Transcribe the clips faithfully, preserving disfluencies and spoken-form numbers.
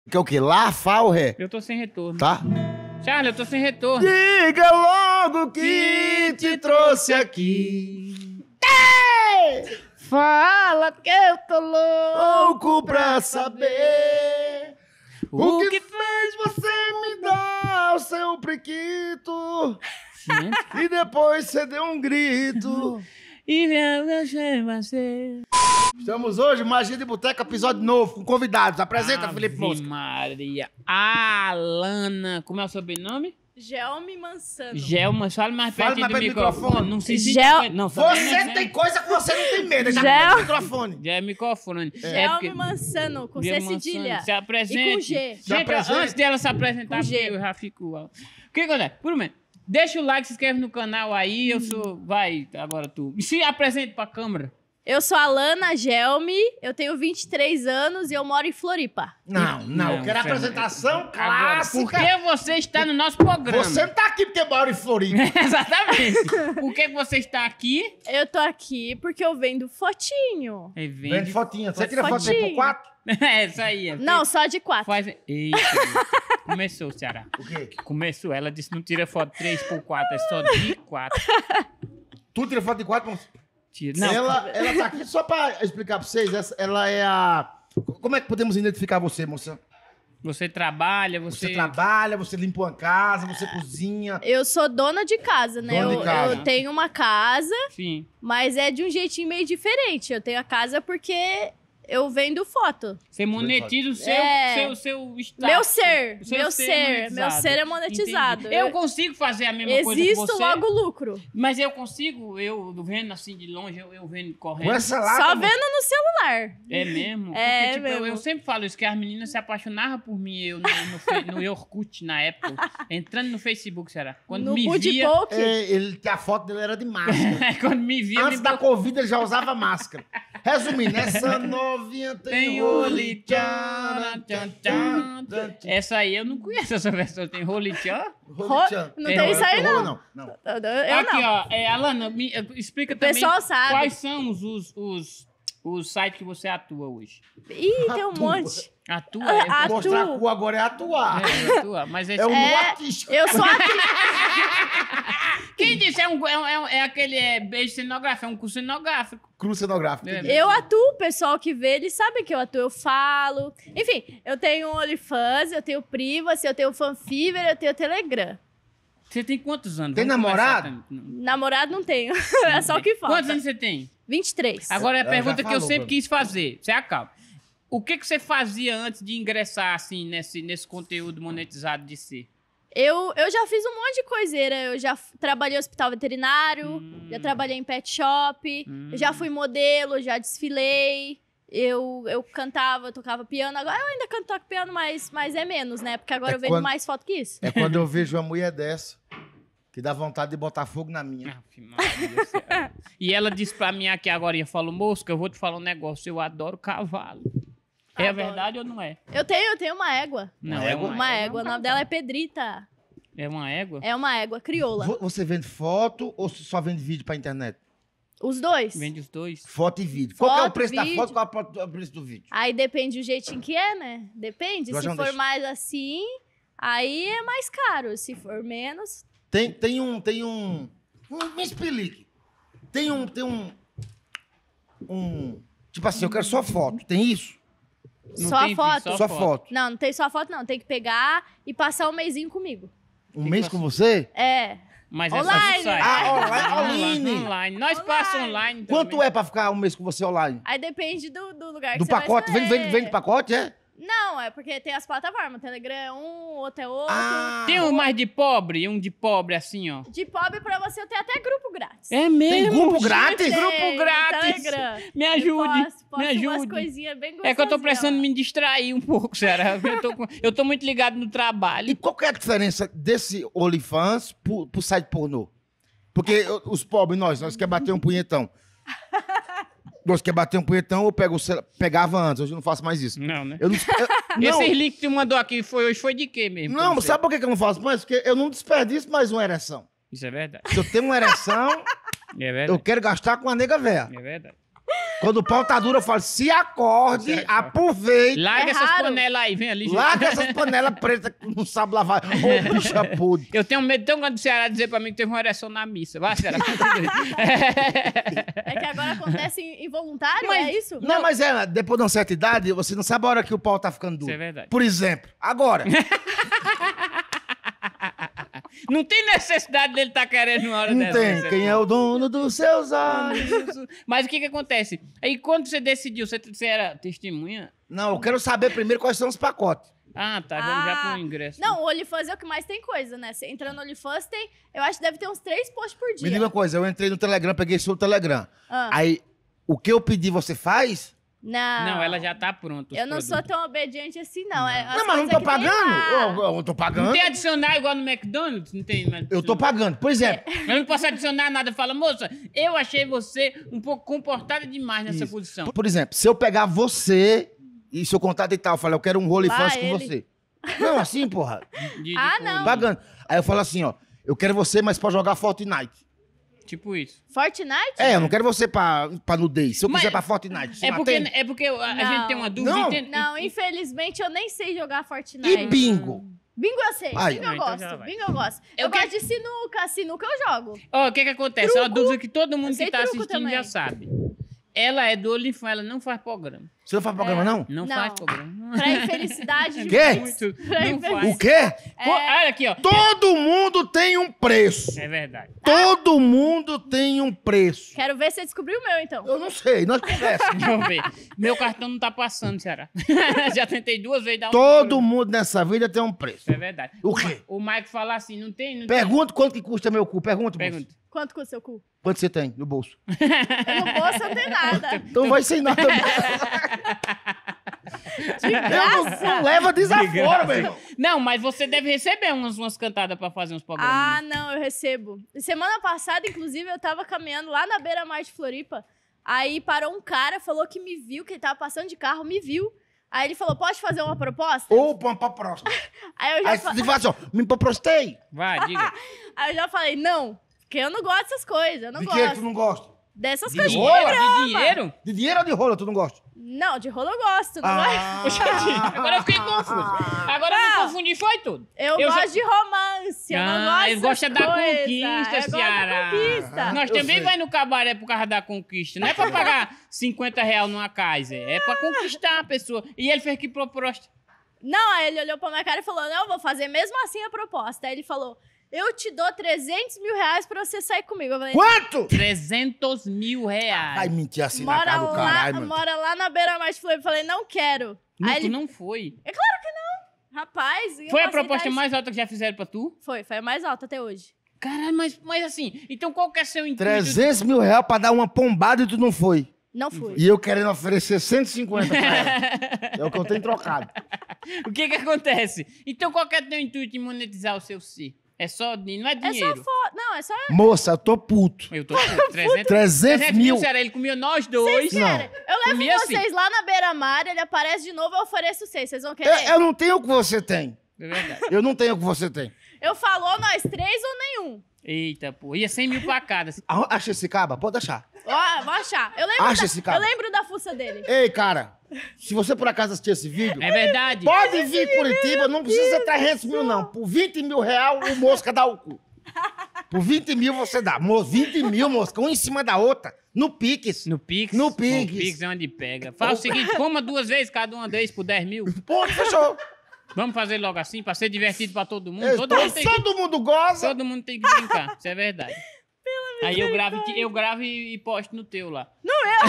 Que é o quê? Lá, Fá ou Ré? Eu tô sem retorno. Tá? Charlie, eu tô sem retorno. Diga logo que te trouxe aqui. Fala que eu tô louco Louco pra saber o que fez você me dar o seu priquito. Gente. E depois você deu um grito. E você. Estamos hoje, Magia de Boteca, episódio novo, com convidados. Apresenta, Ave Felipe Mosca. Maria. Alana. Como é o sobrenome? Gelme Mansano. Gelma, fala mais Fala pertinho mais do perto do microfone. microfone. Não se Gel- Não, Você tem coisa que você não tem medo. Já Gel- tem o microfone. Já é microfone. Gelme Mansano, com C cedilha. Se apresente. E com G. Gente, Se apresente. antes dela se apresentar, Com G. porque eu já fico... O que acontece? Por um momento, deixa o like, se inscreve no canal aí, eu sou... Vai, agora tu. E se apresente pra câmera. Eu sou a Alana Gelme, eu tenho vinte e três anos e eu moro em Floripa. Não, não, Não, eu quero a Fernando. apresentação Agora, clássica. por que você está no nosso programa? Você não tá aqui porque mora em Floripa. Exatamente. Por que você está aqui? Eu tô aqui porque eu vendo fotinho. É, Vende vende... fotinha. Você tira foto Fotinho. por quatro? É, isso aí. é. Não, só de quatro. Faz... Eita, começou, Ceará. O quê? Começou. Ela disse não tira foto três por quatro, é só de quatro. Tu tira foto de quatro, moço? Tira. Não, Ela, ela tá aqui só pra explicar pra vocês. Essa, ela é a... Como é que podemos identificar você, moça? você trabalha, você... Você trabalha, você limpa uma casa, você cozinha. Eu sou dona de casa, né? Dona de eu, casa. eu tenho uma casa, Sim. mas é de um jeitinho meio diferente. Eu tenho a casa porque eu vendo foto. Você monetiza o seu, É. seu, seu status. Meu ser, O seu meu ser ser, monetizado. meu ser é monetizado. Entendi. Eu consigo fazer a mesma coisa que Existo, você. logo lucro. Mas eu consigo, eu vendo assim de longe, eu, eu vendo correndo. Com essa lata, Só moça. vendo no celular. É mesmo? É Porque, tipo, eu- mesmo. Eu, sempre falo isso, que as meninas se apaixonavam por mim, eu no, no, Fe- no Orkut, na época, entrando no Facebook, será? Quando no me Bud via... Poke. É, ele, a foto dele era de máscara. Quando me via, Antes me da Covid, ele já usava máscara. Resumindo, essa novinha tem, Tem role, rolichana, tchan, tchan, tchan. Essa aí eu não conheço, essa versão. Tem rolichana? role, tchan. Não tem Não, isso aí, tem rolo, não. não. Eu, eu Aqui, não. ó. É, Alana, me, eh, explica O também pessoal sabe. quais são os, os, os, os sites que você atua hoje. Ih, tem um Atua. monte. Atua? Ah, É, a- Mostrar Atu. a cu agora é atuar. é, atua. Mas é, É o É, artístico. Eu sou atriz. Quem disse? É, um, é, um- é, um- é aquele é, beijo cenográfico, é um curso cenográfico. Cruz cenográfico. É. entendi. Eu atuo, o pessoal que vê, eles sabem que eu atuo, eu falo. Enfim, eu tenho o OnlyFans, eu tenho Privacy, eu tenho Fanfiver, eu tenho Telegram. Você tem quantos anos? Tem Vamos namorado? começar também. Namorado não tenho, é só o que falta. Quantos anos você tem? vinte e três. Agora é a Ela pergunta já que eu falou, sempre pra quis fazer. Você acalma. O que, que você fazia antes de ingressar, assim, nesse, nesse conteúdo monetizado de si? Eu, eu já fiz um monte de coiseira. Eu já f- trabalhei em hospital veterinário, Hum. já trabalhei em pet shop, Hum. eu já fui modelo, já desfilei. Eu, eu cantava, eu tocava piano. Agora eu ainda canto toco piano, mas, mas é menos, né? Porque agora É eu vendo quando- mais foto que isso. É quando eu vejo uma mulher dessa, que dá vontade de botar fogo na minha. Ave Maria do céu. E ela disse pra mim aqui agora, falou, Mosca, eu vou te falar um negócio, eu adoro cavalo. É Adoro. verdade ou não é? Eu tenho, eu tenho uma égua. Não, Uma é égua? Uma é égua. um O nome dela é Pedrita. É uma égua? É uma égua crioula. Vo- Você vende foto ou só vende vídeo pra internet? Os dois. Vende os dois? Foto e vídeo. Qual que é o Foto, preço da vídeo. foto? Qual é o preço do vídeo? Aí depende do jeitinho que é, né? Depende. Nós Se vamos for deixar- mais assim, aí é mais caro. Se for menos, Tem, tem um, tem um, um, me explique. Tem um, tem um, um, tipo assim, eu quero só foto. Tem isso? Não só tem a foto. vídeo, Só foto. Não, não tem só foto, não. Tem que pegar e passar um mêsinho comigo. Um Tem mês que com você? É. Mas é só Online. no site. Ah, online, online. online. online. Nós Online. passamos online Quanto também. é pra ficar um mês com você online? Aí depende do, do lugar Do que você vai pacote? Vende, escolher. vende, vende pacote, é? Não, é porque tem as plataformas. O Telegram é um, o outro é outro. Ah, Tem um mais de pobre, um de pobre assim, ó. De pobre pra você, eu tenho até grupo grátis. É mesmo? grupo gente? grátis? Tem, Grupo grátis. Telegram. Me Eu ajude, posto, posto me umas ajude. coisinhas bem É que eu tô gostosinhas precisando lá. me distrair um pouco, Sarah. Eu tô, com- eu tô muito ligado no E trabalho. qual que é a diferença desse OnlyFans pro, pro site pornô? Porque eu- os pobres, nós, nós quer bater um punhetão. Nós quer bater um punhetão, eu pego o cel- pegava antes, hoje eu não faço mais isso. Não, né? Eu não, eu- não, Esse link que tu mandou aqui foi, hoje foi de quê mesmo? não, pra você? sabe por que que eu não faço mais? Porque eu não desperdiço mais uma ereção. Isso é verdade. Se eu tenho uma ereção, É eu verdade. quero gastar com a nega véia. É verdade. Quando o pau tá duro, eu falo, se acorde, aproveite. Larga É essas raro. panelas aí, vem ali. Larga essas panelas pretas que não sabe lavar. Ô, bicha podre. Eu tenho medo tão grande do Ceará dizer pra mim que teve uma ereção na missa. Vai, Ceará. É que agora acontece involuntário, Mas- é isso? Não, mas é, depois de uma certa idade, você não sabe a hora que o pau tá ficando duro. Isso é verdade. Por exemplo, agora. Não tem necessidade dele estar querendo uma hora Não dessa. tem. Quem é o dono dos seus olhos? Mas o que que acontece? Aí quando você decidiu, você, você era testemunha? Não, eu quero saber primeiro quais são os pacotes. Ah, tá. Vamos já Ah, pro ingresso. Não, o OnlyFans é o que mais tem coisa, né? Você entra no OnlyFans, tem... Eu acho que deve ter uns três posts por dia. Me diga uma coisa, eu entrei no Telegram, peguei seu Telegram. Ah. Aí, o que eu pedi, você faz? Não. Não, ela já tá pronta. os Eu não sou produtos. tão obediente assim, não. É as não, mas não coisas tô que tem pagando. lá. Eu, eu não tô pagando. Não tem adicionar igual no McDonald's? Não tem. Mas... Eu tô pagando. Por exemplo, Eu não posso adicionar nada. Fala, moça, eu achei você um pouco comportada demais nessa Isso. posição. por exemplo, se eu pegar você e seu contato e tal, eu falo, eu quero um OnlyFans Lá com ele. você. Não, assim, porra. De- de Ah, coisa. não. Pagando. Aí eu falo assim, ó, eu quero você, mas pra jogar Fortnite. Tipo isso. Fortnite? É, eu não quero você pra, pra nudez. Se eu Mas- quiser pra Fortnite, você É não porque, atende? é porque a, a Não. gente tem uma dúvida. Não. entende? Não, infelizmente eu nem sei jogar Fortnite. E bingo? Bingo eu sei, Ai. bingo Não, eu então gosto, já vai. bingo eu gosto. Eu Eu, que- gosto de sinuca, sinuca eu jogo. Ó, o que que acontece? É uma dúvida que todo mundo Eu que sei tá truco assistindo também. já sabe. Ela é do OnlyFans, ela não faz programa. Você não faz programa, não? Não, Não. faz programa. Pra infelicidade de Quê? muitos. Muito. Pra Não infelicidade. faz. O quê? Pô, olha aqui, ó. Todo mundo tem um preço. É verdade. Todo mundo tem um preço. Quero ver se você descobriu o meu, então. Eu não sei, nós conversamos. Vamos ver. Meu cartão não tá passando, Ceará. Já tentei duas vezes dar um. Todo mundo nessa vida tem um preço. É verdade. O quê? O Mike fala assim, não tem, não Pergunta quanto que custa meu cu. Pergunta, tem. moço. Pergunta. Quanto custa o seu cu? Quanto você tem no bolso? Eu não posso não tem nada. Então vai sem nada. De Eu não, graça. não leva desaforo, graça. meu irmão. Não, mas você deve receber umas, umas cantadas pra fazer uns programas. Ah, não, eu recebo. Semana passada, inclusive, eu tava caminhando lá na beira-mar de Floripa. Aí parou um cara, falou que me viu, que ele tava passando de carro, me viu. Aí ele falou, pode fazer uma proposta? Ou pra, pra próxima. Aí eu já, Aí fa- você fala assim, ó, me prostei. Vai, diga. Aí eu já falei, não, porque eu não gosto dessas coisas, eu não De que tu gosto. não gosta? Dessas De coisas de rola? programa. De dinheiro? De dinheiro ou de rola tu não gosta? Não, de rolo eu gosto, não é? Ah. Agora eu fiquei confuso. Agora eu me Não. confundi, foi tudo. Eu, Eu gosto já- de romance, eu Ah, não gosto ele gosta dessas da coisas. conquista, eu gosto Ciara. da conquista. Nós Eu também sei. vai no cabaré por causa da conquista. Não é pra pagar cinquenta reais numa Kaiser. É pra conquistar a pessoa. E ele fez que proposta. Não, aí ele olhou pra minha cara e falou, não, eu vou fazer mesmo assim a proposta. Aí ele falou, eu te dou trezentos mil reais pra você sair comigo. Eu falei, Quanto? trezentos mil reais. Vai mentir assim na mora cara do lá, caralho, mano. mora lá na beira-mar de Floripa. Eu falei, não quero. Não, Aí tu ele, não foi. rapaz... eu Foi a vou proposta aceitar mais alta que já fizeram pra tu? isso. Foi, foi a mais alta até hoje. Caralho, mas, mas assim, então qual que é seu intuito? trezentos mil reais pra dar uma pombada e tu não foi. Não fui. E eu querendo oferecer cento e cinquenta pra ela. É o que eu tenho trocado. O que que acontece? Então qual que é teu intuito em monetizar o seu ser? É só, di- não é É só dinheiro. foto. Não, é só... Moça, eu tô puto. Eu tô com trezentos, trezentos mil. Será? Ele comia nós dois. Não. Sério, eu levo Comia assim. vocês lá na beira-mar, ele aparece de novo, eu ofereço seis. Vocês vão querer? Eu, eu não tenho o que você tem. É verdade. Eu não tenho o que você tem. Eu falo, ou nós três ou nenhum. Eita, pô. Ia cem mil pra cada. Ah, Acha esse caba? Pode achar. Ó, vou achar. Eu lembro, Acha da, esse cara. eu lembro da fuça dele. Ei, cara, se você por acaso assistir esse vídeo, É verdade. pode vir Curitiba, não precisa ser trezentos mil, não. Por vinte mil real, o mosca dá o cu. Por vinte mil você dá. Mo- vinte mil, mosca, uma em cima da outra. No Pix. No Pix. No Pix. No Pix é onde pega. Fala o seguinte, coma duas vezes, cada uma vez por dez mil. Pô, fechou. Vamos fazer logo assim, pra ser divertido pra todo mundo. Ei, Todo, todo, mundo tem que, todo mundo goza. todo mundo tem que brincar. Isso é verdade. Aí eu gravo, e ti- eu gravo e, e posto no teu lá. Não é?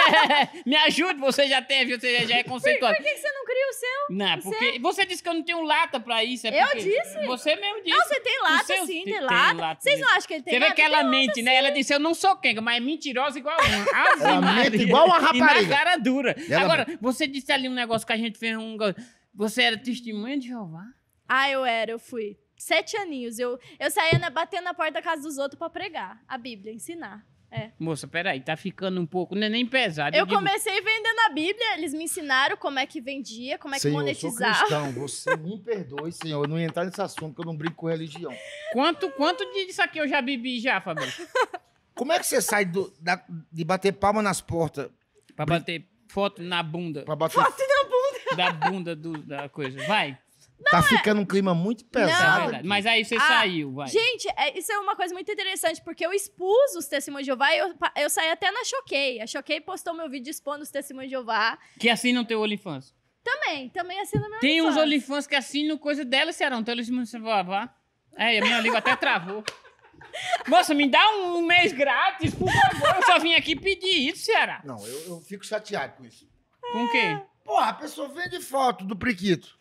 Me ajude, você já teve, você já, já é conceituado. Por que, que você não cria o seu? Não, porque você disse que eu não tenho lata pra isso. É Eu porque disse? Você mesmo disse. Não, você tem lata, O seu sim, tem- tem tem lata. lata Vocês mesmo. não acham que ele tem Você vê lata? que ela Tem mente, lata, né? sim. Ela disse, eu não sou quenga, mas é mentirosa igual uma. Ave Ela Maria. mente igual uma E na rapariga. cara dura. Ela- Agora, você disse ali um negócio que a gente fez um... Você era testemunha de Jeová? Ah, eu era, eu fui. Sete aninhos. Eu, eu saía na, batendo na porta da casa dos outros pra pregar a Bíblia, ensinar. É. Moça, peraí, tá ficando um pouco... Não é nem pesado. Eu digo- comecei vendendo a Bíblia, eles me ensinaram como é que vendia, como é que Senhor, eu sou monetizava. cristão. Você me perdoe, Senhor. Eu não ia entrar nesse assunto, porque eu não brinco com religião. Quanto, quanto disso aqui eu já bebi já, Fabrício? Como é que você sai do- da- de bater palma nas portas Pra bater foto na bunda. Pra bater... Foto na bunda. Da bunda do, da coisa. Vai. Tá ficando um clima muito É pesado. verdade. Mas aí você Ah, saiu, vai. Gente, é- isso é uma coisa muito interessante, porque eu expus os testemunhos de Jeová e eu, pa- eu saí até na Choquei. A Choquei postou meu vídeo expondo os testemunhos de Jeová. Que assinam o teu OnlyFans. Também, também assina meu Tem uns OnlyFans. OnlyFans que assinam coisa dela, Ceará. Não tem OnlyFans que você vai lavar. É, a minha língua até travou. Moça, me dá um, um mês grátis, por favor. Eu só vim aqui pedir isso, Ceará. Não, eu, eu fico chateado com isso. Com o quê? Porra, a pessoa vende foto do priquito.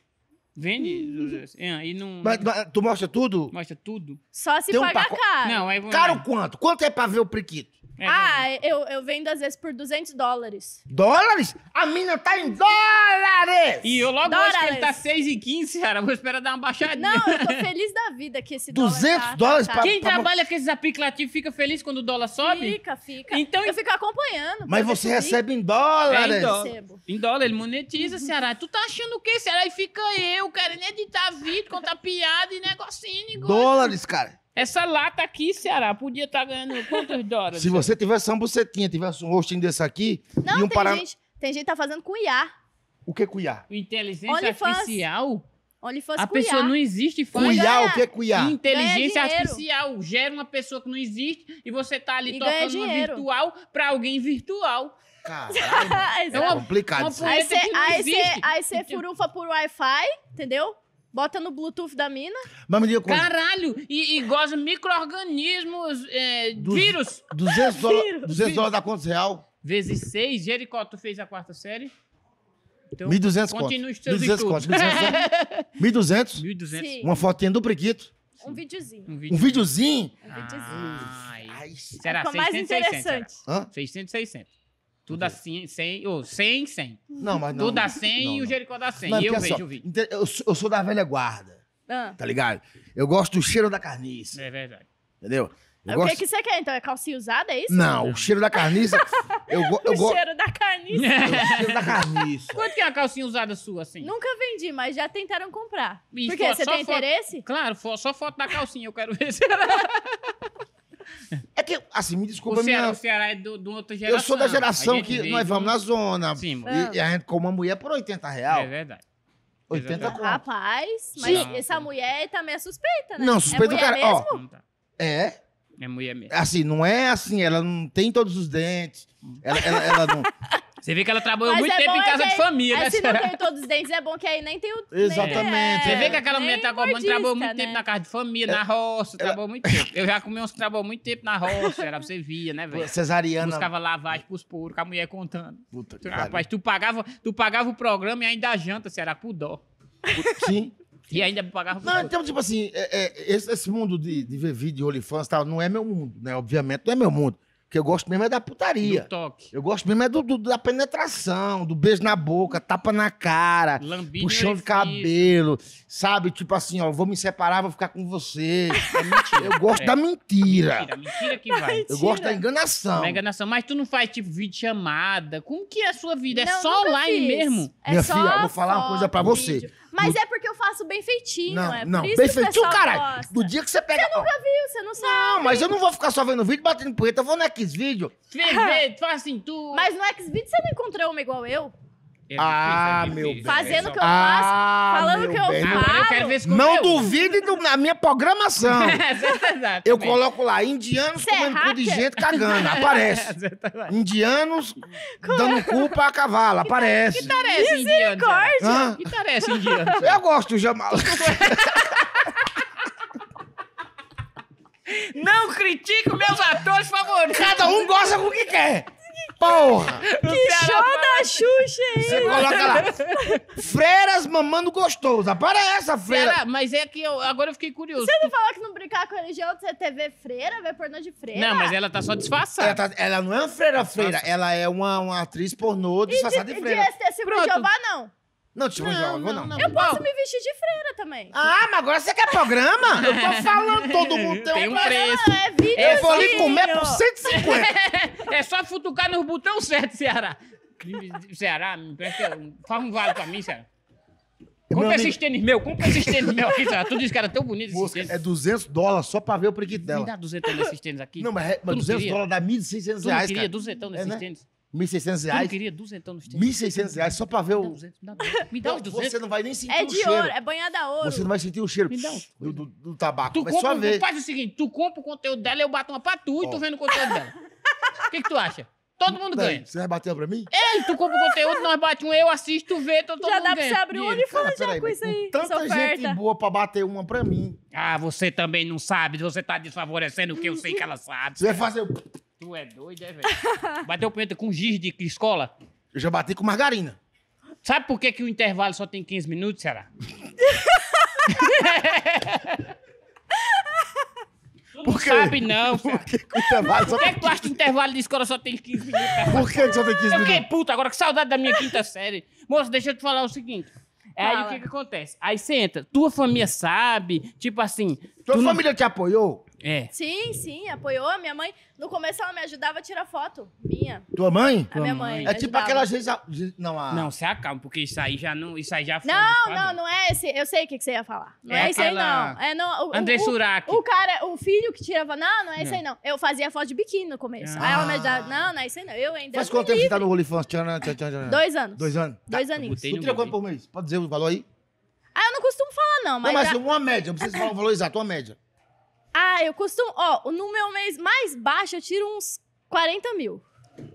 Vende é, e não... Mas, mas tu mostra tudo? Mostra tudo. Só se Tem um pagar paco- caro. Não, aí... Caro quanto? Quanto é pra ver o priquito? É, Ah, eu, eu vendo às vezes por duzentos dólares. Dólares? A mina tá em dólares! E eu logo acho que ele Dólares. tá seis e quinze, cara. Vou esperar dar uma baixadinha. Não, eu tô feliz da vida que esse duzentos dólar tá, dólares tá, pra- Quem tá. trabalha com esses aplicativos fica feliz quando o dólar sobe? Fica, fica. Então- Eu fico acompanhando. Mas pra você ver subir. recebe em É, dólares. em dólar. Recebo. Em dólar, ele monetiza, Ceará. Tu tá achando o quê, Ceará? E fica eu querendo editar vídeo, contar piada e negocinho, negócio. Dólares, cara. Essa lata aqui, Ceará, podia estar ganhando quantos dólares? Se você tivesse uma bucetinha, tivesse um rostinho desse aqui, Não, e um tem, para... gente, tem gente que tá fazendo com I A. O que é cuiar? Inteligência OnlyFans. artificial? OnlyFans A com I A. pessoa não existe, faz. Cuiar, o que é cuiar? Inteligência Ganha dinheiro. artificial. Gera uma pessoa que não existe e você tá ali E ganha tocando uma dinheiro. virtual pra alguém virtual. Caralho, Ah, é exato. complicado uma isso. Aí punheta você que não aí existe. cê- aí cê Então- furufa por Wi-Fi, entendeu? Bota no Bluetooth da mina. Mas me diga uma coisa. Caralho! E, e goza micro-organismos, é, Dos- vírus. duzentos dólares, Vírus. duzentos dólares dá quantos real? Vezes seis. Jericó, tu fez a quarta série? Então, mil e duzentos conto. continue os teus mil e duzentos estudos. conto. mil e duzentos? mil e duzentos. Sim. Uma fotinha do priquito. Um videozinho. Um Um vídeo. videozinho. Um videozinho. Ai. Ai, Será Ficou mais seiscentos, seiscentos, interessante. será? Hã? seiscentos, seiscentos. Tudo assim, cem, ou cem, cem. Não, mas não. Tu dá cem não, e o não. Jericó dá cem. Não, E eu porque, vejo assim, o vídeo. ó, eu sou- eu sou da velha guarda, Ah. tá ligado? Eu gosto do cheiro da carniça, É verdade. entendeu? Eu O gosto... que, que você quer, então? É calcinha usada, é isso? Não, o cheiro da carniça. eu go- eu O gosto. cheiro da carniça. O cheiro da carniça. Quanto que é uma calcinha usada sua, assim? Nunca vendi, mas já tentaram comprar. E Por quê? foto- Você só tem foto- interesse? Claro, fo- só foto da calcinha, eu quero ver. É que, assim, me O desculpa, Ceará, minha... o Ceará é do, do outra geração. eu sou da A geração gente que veio nós vamos com- na zona. Sim, Ah. E, e a gente com uma mulher por oitenta real. É verdade. oitenta Exatamente. conto. Rapaz, mas Sim. essa mulher também é suspeita, né? Não, suspeita é do mulher cara. Ó, mesmo? Não tá. É, É mulher mesmo. assim, não é assim, ela não tem todos os dentes. Ela, ela, ela não. Você vê que ela trabalhou Mas muito é tempo bom em é casa que de aí- família, né, Aí se não Ceará? tem todos os dentes, é bom que aí nem tem o... Exatamente. Nem, Você vê que aquela nem mulher trabalhou, mordisca, trabalhou muito né? tempo na casa de família, na roça, trabalhou muito tempo. Eu já comi uns que trabalhou muito tempo na roça, era, você via, né, velho? Cesariana. Buscava lavagem pros puros, com a mulher contando. Puta que Rapaz, tu pagava, tu pagava o programa e ainda a janta, Ceará, por dó. pariu. Sim. E ainda pagava por Não, dó. então, tipo assim, é- é, esse, esse mundo de, de ver vídeo de OnlyFans e tal, não é meu mundo, né? Obviamente, não é meu mundo. O que eu gosto mesmo é da putaria. Do toque. Eu gosto mesmo é do, do- da penetração, do beijo na boca, tapa na cara, Lambinho puxão e de fiz. cabelo, sabe? Tipo assim, ó, vou me separar, vou ficar com você. É mentira. Eu gosto É. da mentira. Mentira, mentira que vai. Eu gosto da enganação. Uma enganação. Mas tu não faz, tipo, vídeo chamada. Como que é a sua vida? É Não, só nunca online fiz. mesmo? É Minha só filha, eu vou falar uma coisa pra foto, você. vídeo. Mas No- é porque eu faço bem feitinho, Não, é não, por isso bem que o feitinho, pessoal caralho. gosta. Do dia que você pega... Ó, Viu? Você não sabe. não, mas eu não vou ficar só vendo vídeo, batendo punheta. Eu vou no Xvideo. Vê, vê, tu faz assim, tu... Mas no Xvideo você não encontrou uma igual eu? É Ah, difícil, é meu difícil. bem. Fazendo o que eu Ah, faço, falando meu que eu bem. faço. Agora eu quero ver esse Não conteúdo. duvide do- na minha programação. Exatamente. Eu coloco lá, indianos Você é comendo cu de hacker? gente cagando. Aparece. Exatamente. Indianos dando cu pra cavalo. Aparece. Que tarefa indiano, Ceará? Hã? Que tarefa indiano? Eu gosto do Jamal. Não critique meus atores favoritos. Cada um gosta com o que quer. Porra. Que show da Xuxa, hein? Você coloca lá. Freiras mamando gostoso. Aparece a freira. Ceará, mas é que eu, agora eu fiquei curioso. Você não falou que não brincar com religião, você T V freira, ver pornô de freira? Não, mas ela tá só Ela, disfarçada. tá- ela não é uma freira freira. Ela é uma, uma atriz pornô disfarçada de de, freira. de testemunho de Pronto. Jeová, não. Não, tipo, não, não, não. não. Eu posso Ó, me vestir de freira também. Ah, mas agora você quer programa? Eu tô falando, todo mundo tem, Tem um um programa. preço. Não, é vídeo. Eu vou lhe comer por cento e cinquenta. É só futucar no botão certo, Ceará. Ceará, me presta um- faz um vale pra mim, Ceará. Meu Compra amigo- esses tênis meu, compra esses tênis meu aqui, Ceará. Tu disse que era tão bonito esses Moça, tênis. é duzentos dólares só pra ver o priquito Me dela. dá duzentão desses tênis aqui. Não, mas, é- Tu mas não duzentos queria? dólares dá mil e seiscentos Tu não reais, queria cara. duzentão É, desses né? tênis? mil e seiscentos Tu não reais. queria duzentão nos tênis? mil e seiscentos reais só pra ver Me dá o... duzentos, me dá duzentos. Me dá Não, os duzentos. você não vai nem sentir É o de cheiro. ouro, é banhada a ouro. Você não vai sentir o cheiro Me dá um. do, do, do tabaco. Tu Vai só compra, ver. faz o seguinte, tu compra o conteúdo dela, eu bato uma pra tu e tu Ó. vendo o conteúdo dela. O que que tu acha? Todo mundo Peraí, ganha. você vai bater pra mim? Ei, tu compra o conteúdo, nós bate um, eu assisto, tu vê, todo, todo Já mundo dá pra ganha. você abrir o Dinheiro. OnlyFans já peraí, com isso aí. com essa tanta gente oferta. boa pra bater uma pra mim. Ah, você também não sabe, você tá desfavorecendo o que eu sei que ela sabe. Você vai fazer... o- Tu é doido, é, velho? Bateu punheta com giz de escola? Eu já bati com margarina. Sabe por que, que o intervalo só tem quinze minutos, será? Por quê? Sabe não, Por cara. que que o intervalo só Por que, tem que tu acha que o intervalo de escola só tem quinze minutos? cara? Por que que só tem quinze Eu fiquei minutos? puto agora, que saudade da minha quinta série. Moço, deixa eu te falar o seguinte. É aí Fala. o que que acontece? Aí você entra, tua família sabe, tipo assim... Tua tu não- família te apoiou? É. Sim, sim, apoiou. A minha mãe, no começo ela me ajudava a tirar foto. Minha. Tua mãe? A minha mãe. É me tipo ajudava. aquelas vezes... a- Não, a... Não, se acalma, porque isso aí já não... Isso aí já foi... Não, não, não é esse. Eu sei o que, que você ia falar. Não É é, esse aí, aquela- não. É, não o, André o, Surak. o cara, o filho que tirava. Não, não é esse Não. aí, não. Eu fazia foto de biquíni no começo. Ah. Aí ela me ajudava. Não, não é esse aí, não. Eu ainda. Faz Deus quanto me tempo você tá livre. no OnlyFans? Tchan, tchan, tchan, tchan. Dois anos. Dois anos? Dois eu aninhos. botei Tu no tira meu quanto por mês? Pode dizer o valor aí? Ah, eu não costumo falar, não, mas. Não, mas já- uma média. Não precisa falar o valor exato, uma média. Ah, eu costumo. Ó, no meu mês mais baixo eu tiro uns quarenta mil.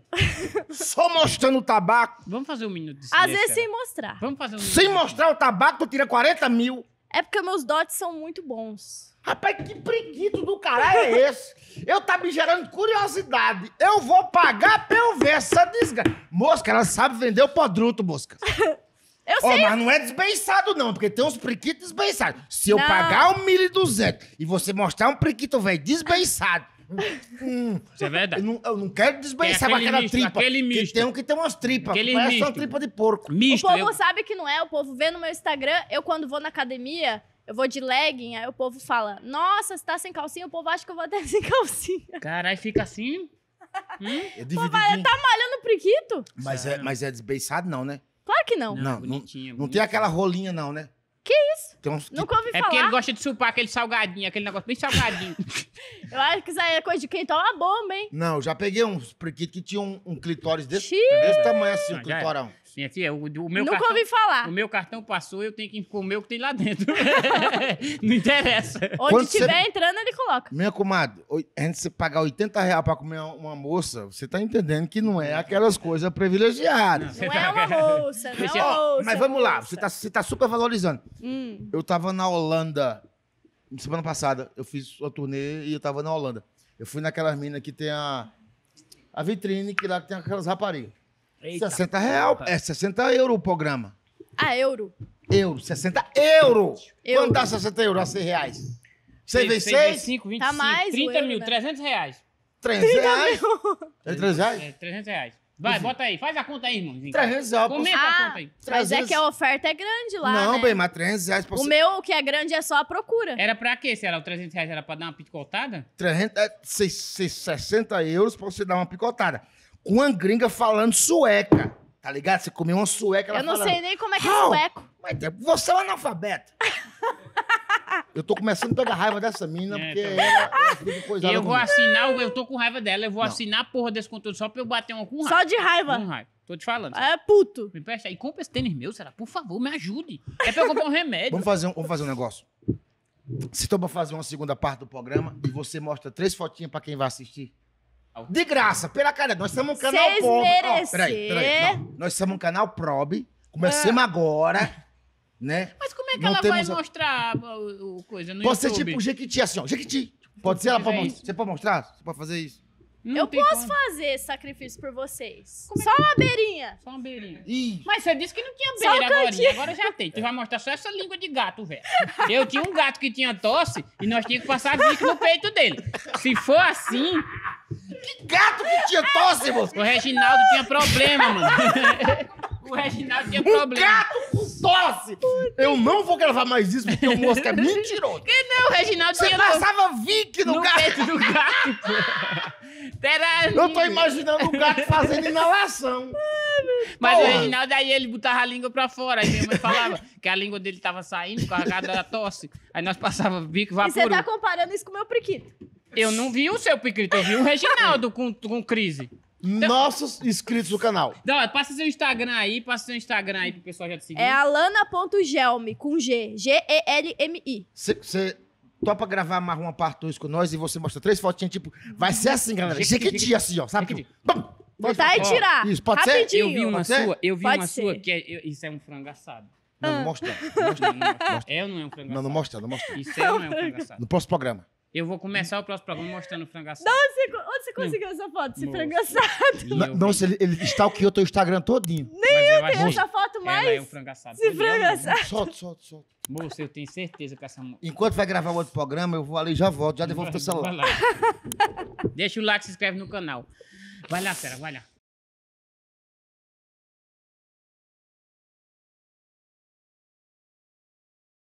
Só mostrando o tabaco. Vamos fazer um minuto de Às silêncio, vezes cara. sem mostrar. Vamos fazer um minuto. Sem mostrar o tabaco, tu tira quarenta mil. É porque meus dotes são muito bons. Rapaz, que preguito do caralho é esse? Eu tá me gerando curiosidade. Eu vou pagar pra eu ver essa desgraça. Mosca, ela sabe vender o podruto, mosca. Eu Ó, sei. mas não é desbeiçado, não, porque tem uns priquitos desbeiçados. Se eu Não. pagar um mil e duzentos e você mostrar um priquito, velho, desbeiçado. hum, Isso é eu, verdade. não, eu não quero desbeiçar Tem com aquele aquela misto, tripa. aquele que misto. tem um que tem umas tripas. Aquele Parece uma misto. tripa de porco. O Misto, povo eu... sabe que não é, o povo vê no meu Instagram, eu quando vou na academia, eu vou de legging, aí o povo fala, nossa, você tá sem calcinha? O povo acha que eu vou até sem calcinha. Caralho, fica assim... Hum? É divididinho. Tá malhando priquito? Mas é, mas é desbeiçado, não, né? Claro que não. Não, não, bonitinho, Não bonitinho. tem aquela rolinha, não, né? Que isso? Tem uns que... Nunca ouvi É porque ele falar. gosta de chupar aquele salgadinho, aquele negócio bem salgadinho. Eu acho que isso aí é coisa de quem toma bomba, hein? Não, eu já peguei uns priquitos que tinham um, um clitóris desse, Xiii. desse tamanho assim, um Ah, já é. clitorão. Sim, aqui é o, o meu Nunca cartão... ouvi falar. O meu cartão passou, eu tenho que comer o que tem lá dentro. Não interessa. Onde Quando tiver você- entrando, ele coloca. Minha comadre, oi- a gente se pagar oitenta reais pra comer uma- uma moça, você tá entendendo que não é aquelas coisas privilegiadas. Não é uma moça, não é Esse- uma Ó, moça. mas vamos lá, moça. você tá, você tá super valorizando. Hum. Eu tava na Holanda, semana passada, eu fiz uma turnê e eu tava na Holanda. Eu fui naquelas minas que tem a, a vitrine, que lá tem aquelas raparigas. Eita. sessenta reais, é sessenta euros o programa. Ah, euro. Euro, sessenta euros. Euro. Quanto dá sessenta euros a cem reais? seis vezes seis vezes seis? cinco, vinte e Tá cinco, mais o trinta euro, mil, né? trezentos reais. trezentos reais? É trezentos reais? É, trezentos reais. Vai, bota aí, faz a conta aí, irmãozinho. trezentos reais. Comenta a Ah, conta aí. mas é trezentos. que a oferta é grande lá, Não, né? bem, mas trezentos reais pra O você. meu, o que é grande, é só a procura. Era pra quê? Se era o trezentos reais, era pra dar uma picotada? trezentos, é, seis- seis- sessenta euros pra você dar uma picotada. Com uma gringa falando sueca. Tá ligado? Você comeu uma sueca, ela Eu não falando, sei nem como é que é "How?" sueco. Mas é- você é um analfabeto. Eu tô começando a pegar raiva dessa mina, É, porque tá bom. ela, ela fica E coisada eu vou comigo. assinar, o- eu tô com raiva dela, eu vou Não. assinar a porra desse conteúdo só pra eu bater uma com raiva. Só de raiva. Com raiva. Tô te falando. É puto. Me presta aí, compra esse tênis meu, será? Por favor, me ajude. É pra eu comprar um remédio. Vamos fazer um, vamos fazer um negócio. Se topa fazer uma segunda parte do programa e você mostra três fotinhas pra quem vai assistir. De graça, pela cara. Nós somos um canal Vocês pobre. Ó, merecer. peraí, peraí. Não, nós somos um canal probe. Começamos agora, né? Mas como é que Não ela temos vai a- mostrar o, o coisa no Pode ser YouTube? tipo Jequiti, assim, ó. Jequiti. Pode ser ela pra É mostrar. isso. Você pode mostrar? Você pode fazer isso? Não Eu tem posso como. fazer esse sacrifício por vocês. Só uma beirinha. Só uma beirinha. Ih, Mas você disse que não tinha Só um beira agora, cantinho. e agora já tem. Tu vai mostrar só essa língua de gato, velho. Eu tinha um gato que tinha tosse e nós tínhamos que passar bico no peito dele. Se for assim, que gato que tinha tosse, moço. o Reginaldo tinha problema, mano. O Reginaldo tinha Um problema. gato com tosse. Eu não vou gravar mais isso porque o moço é mentiroso. Não, o Reginaldo Você tinha tosse passava Vick no no gato. peito do gato, pô. Terá- Eu tô imaginando o gato fazendo inalação. Mas o Porra. Reginaldo, aí ele botava a língua pra fora. Aí minha mãe falava que a língua dele tava saindo por causa da tosse. Aí nós passava bico E você vaporou. tá comparando isso com o meu priquito. Eu não vi o seu picrito, eu vi o Reginaldo com, com crise. nossos inscritos do canal. Não, passa seu Instagram aí, passa seu Instagram aí pro pessoal já te seguir. É alana.gelmi, com G. G E L M I. Você topa gravar mais uma parte dois com nós e você mostra três fotinhas, tipo, vai ser assim, galera. Jequiti, assim, ó, sabe? Jequiti. Bum! Botar e tirar. Isso, pode ser? Rapidinho. Eu vi uma Pode ser? sua, eu vi Pode uma ser. sua que é, eu- isso é um frango assado. Não, não Ah. mostra. Não mostra. Não, não mostra. É ou não é um frango Não, não assado? mostra, não mostra. Isso é ou não é um frango assado? No próximo programa. Eu vou começar o próximo programa mostrando o frango assado. Onde você, onde você conseguiu essa foto? Esse Moço. frango assado. E Não, eu Nossa, ele, ele stalkeou teu Instagram todinho. Mas eu acho Tem que essa foto ela mais? é um frango assado. Esse Olha, frango olha. assado. Solta, solta, solta. Moço, eu tenho certeza que essa... mo- Enquanto vai gravar o outro programa, eu vou ali e já volto. Já devolvo teu Vai celular. lá. Deixa o like e se inscreve no canal. Vai lá, fera, vai lá.